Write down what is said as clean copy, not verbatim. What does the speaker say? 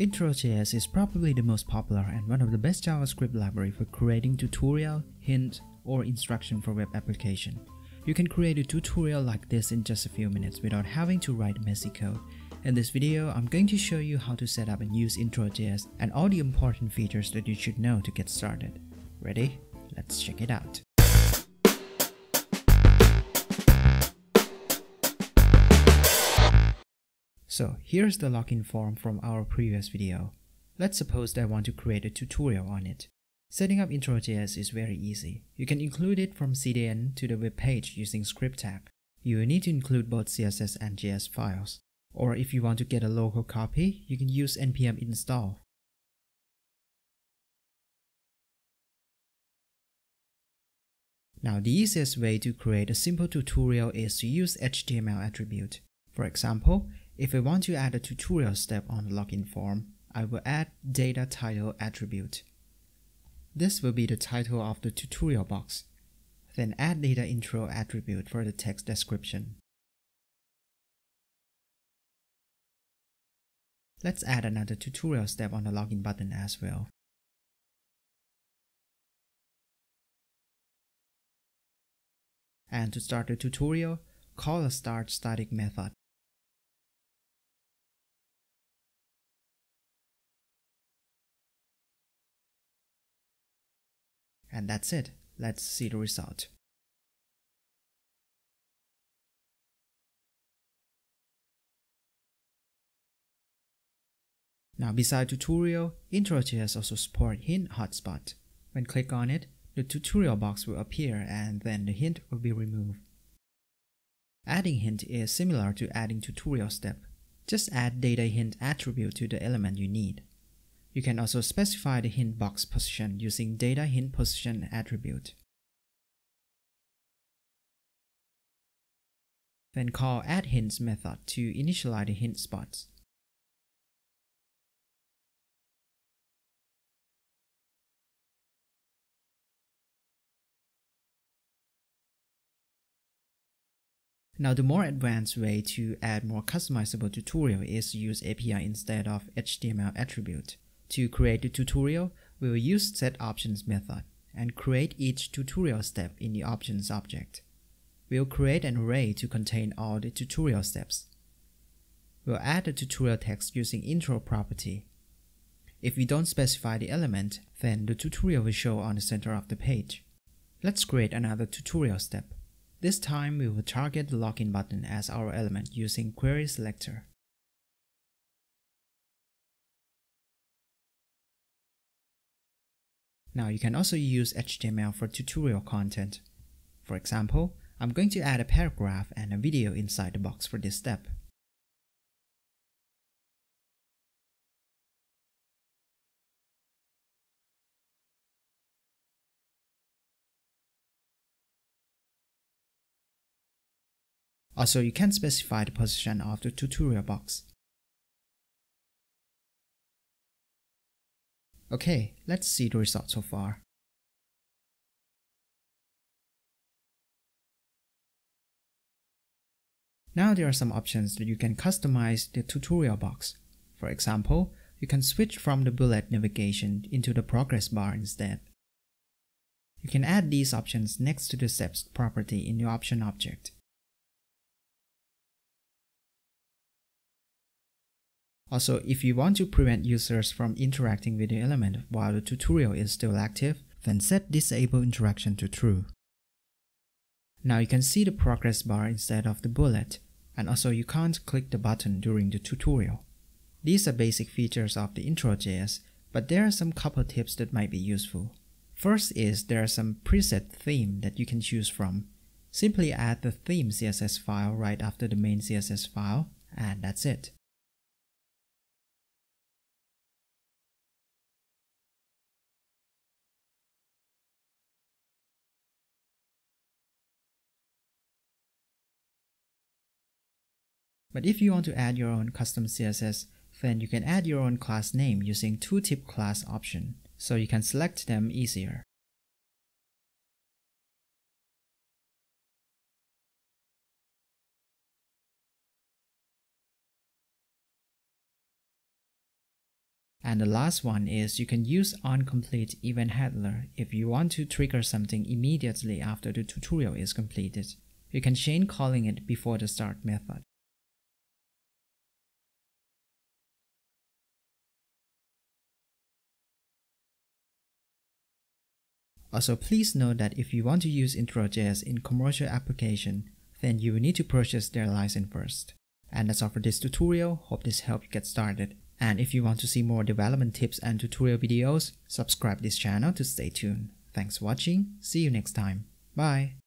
Intro.js is probably the most popular and one of the best JavaScript library for creating tutorial, hint, or instruction for web application. You can create a tutorial like this in just a few minutes without having to write messy code. In this video, I'm going to show you how to set up and use Intro.js and all the important features that you should know to get started. Ready? Let's check it out. So here's the login form from our previous video. Let's suppose that I want to create a tutorial on it. Setting up Intro.js is very easy. You can include it from CDN to the web page using script tag. You will need to include both CSS and JS files. Or if you want to get a local copy, you can use npm install. Now the easiest way to create a simple tutorial is to use HTML attribute. For example, if I want to add a tutorial step on the login form, I will add data title attribute. This will be the title of the tutorial box. Then add data intro attribute for the text description. Let's add another tutorial step on the login button as well. And to start the tutorial, call a start static method. And that's it. Let's see the result. Now beside tutorial, Intro.js also support hint hotspot. When click on it, the tutorial box will appear and then the hint will be removed. Adding hint is similar to adding tutorial step. Just add data hint attribute to the element you need. You can also specify the hint box position using data hint position attribute. Then call add hints method to initialize the hint spots. Now the more advanced way to add more customizable tutorial is to use API instead of HTML attribute. To create the tutorial, we will use setOptions method and create each tutorial step in the options object. We'll create an array to contain all the tutorial steps. We'll add the tutorial text using intro property. If we don't specify the element, then the tutorial will show on the center of the page. Let's create another tutorial step. This time we will target the login button as our element using query selector. Now you can also use HTML for tutorial content. For example, I'm going to add a paragraph and a video inside the box for this step. Also, you can specify the position of the tutorial box. Okay, let's see the result so far. Now there are some options that you can customize the tutorial box. For example, you can switch from the bullet navigation into the progress bar instead. You can add these options next to the steps property in the option object. Also, if you want to prevent users from interacting with the element while the tutorial is still active, then set Disable Interaction to True. Now you can see the progress bar instead of the bullet, and also you can't click the button during the tutorial. These are basic features of the Intro.js, but there are some couple tips that might be useful. First is there are some preset theme that you can choose from. Simply add the theme CSS file right after the main CSS file, and that's it. But if you want to add your own custom CSS, then you can add your own class name using tooltip class option, so you can select them easier. And the last one is you can use onComplete event handler if you want to trigger something immediately after the tutorial is completed. You can chain calling it before the start method. Also, please note that if you want to use Intro.js in commercial application, then you will need to purchase their license first. And that's all for this tutorial. Hope this helped you get started. And if you want to see more development tips and tutorial videos, subscribe this channel to stay tuned. Thanks for watching. See you next time. Bye.